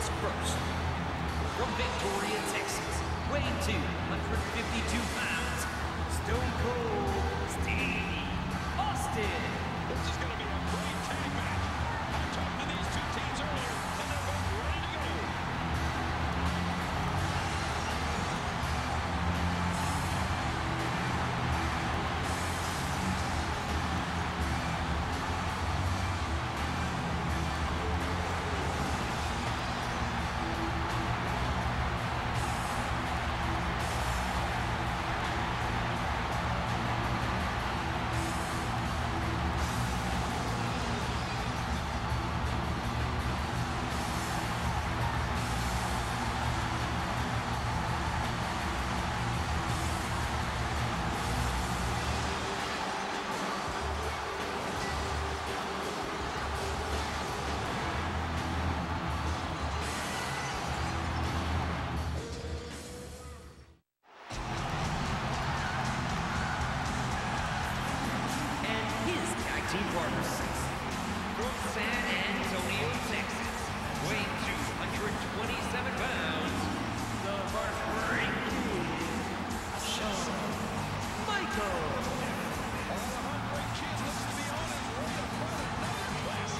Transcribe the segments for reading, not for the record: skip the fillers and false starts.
Heavyweights first. From Victoria, Texas, weighing 252 pounds, Stone Cold Steve Austin. This is going to be a great tag match. I talked to these two teams earlier, and they're both ready to go. Team partners from San Antonio, Texas, weighing 227 pounds, the Heartbreak Kid, Shawn Michaels. The Heartbreak Kid looks to be on his way to fight another class.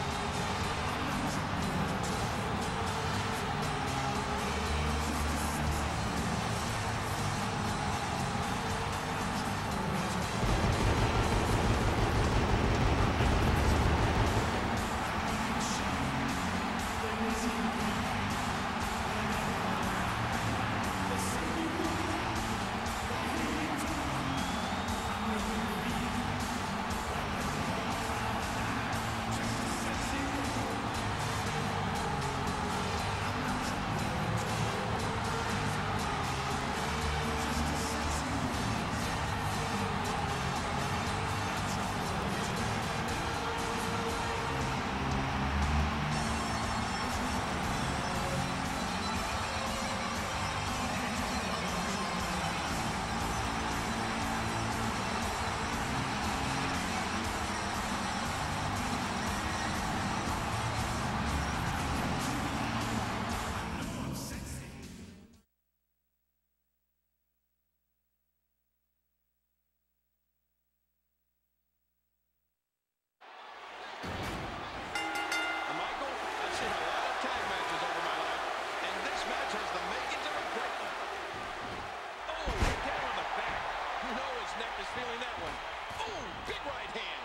Feeling that one. Oh, big right hand.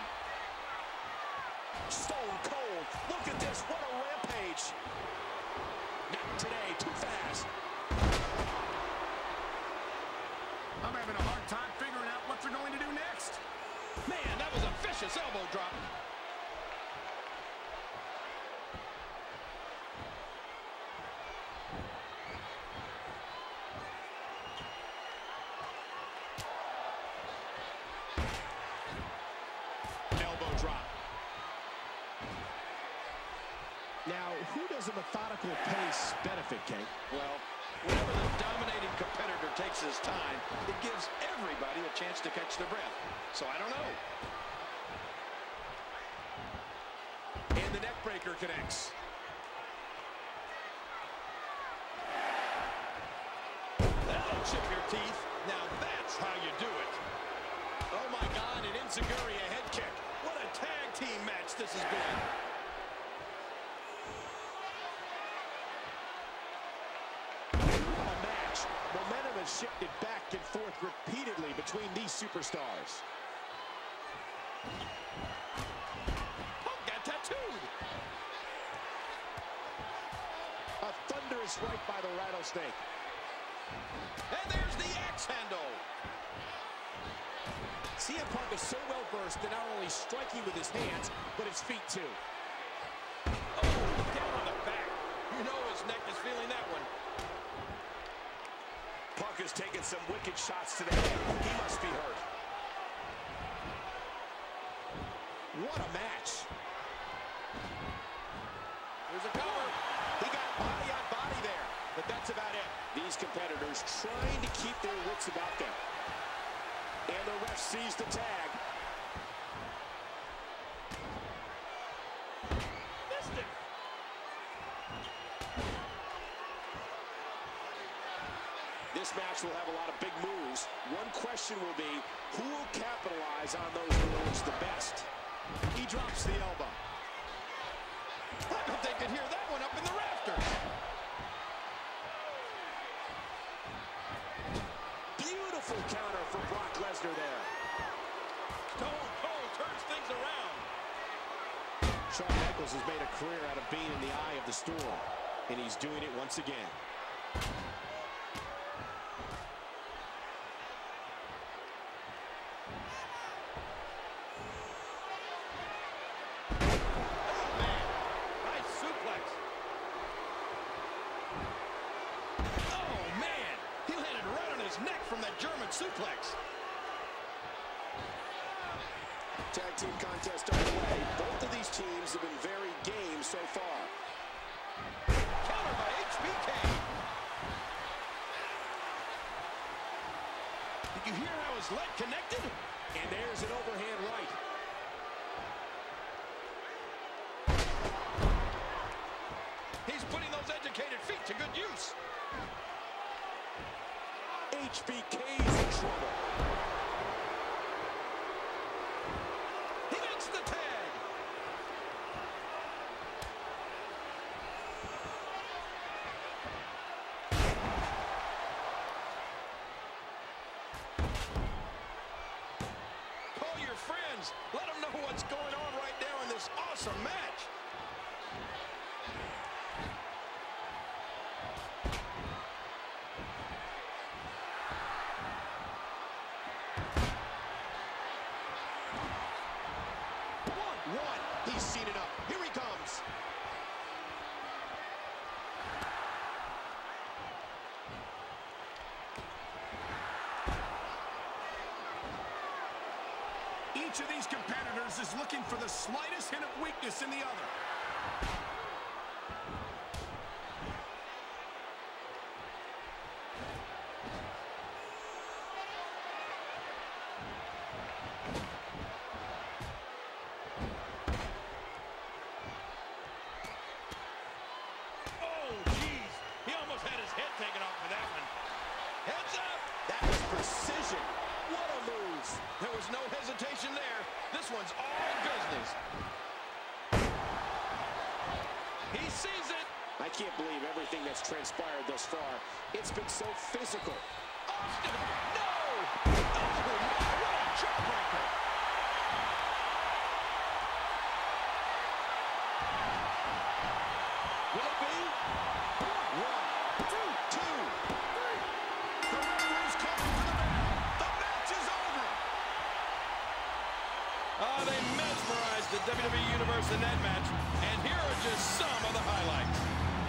Stone Cold. Look at this. What a rampage. Not today. Too fast. I'm having a hard time figuring out what they're going to do next. Man, that was a vicious elbow drop. Now, who does a methodical pace benefit, Kate? Well, whenever the dominating competitor takes his time, it gives everybody a chance to catch their breath. So I don't know. And the neck breaker connects. That'll chip your teeth. Now that's how you do it. Oh my God, an enziguri head kick. What a tag team match this has been. Momentum has shifted back and forth repeatedly between these superstars. Punk got tattooed. A thunderous right by the rattlesnake. And there's the axe handle. CM Punk is so well versed in not only striking with his hands, but his feet too. Oh, down on the back. You know his neck is feeling that one. Punk has taken some wicked shots to the head. He must be hurt. What a match. There's a cover. He got body on body there, but that's about it. These competitors trying to keep their wits about them. And the ref sees the tag. Missed it. this match will have a lot of big moves. One question will be, who will capitalize on those moves the best? He drops the elbow. I bet they could hear that one up in the rafters. Beautiful counter for Brock Lesnar there. Stone Cold turns things around. Shawn Michaels has made a career out of being in the eye of the storm, and he's doing it once again. Neck from that German suplex. Tag team contest underway. Both of these teams have been very game so far. Counter by HBK. Did you hear how his leg connected? And there's an overhand right. He's putting those educated feet to good use. HBK's in trouble. He makes the tag. Call your friends. Let them know what's going on right now in this awesome match. He's seen enough. Here he comes. Each of these competitors is looking for the slightest hint of weakness in the other. Taken off for that one. Heads up! That was precision. What a move. There was no hesitation there. This one's all business. He sees it. I can't believe everything that's transpired thus far. It's been so physical. Austin, no! Oh, my, what a jawbreaker! Will it be? 1, 2, 3. The referee's calling for the bell. The match is over. They mesmerized the WWE Universe in that match, and here are just some of the highlights.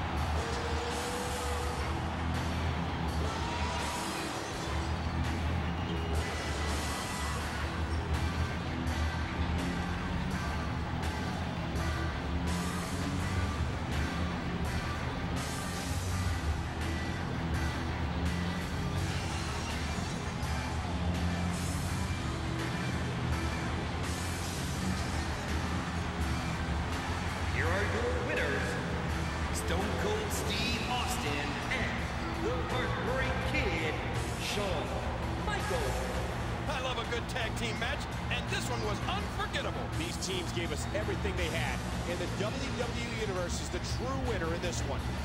Stone Cold Steve Austin and the Heartbreak Kid, Shawn Michaels. I love a good tag team match, and this one was unforgettable. These teams gave us everything they had, and the WWE Universe is the true winner in this one.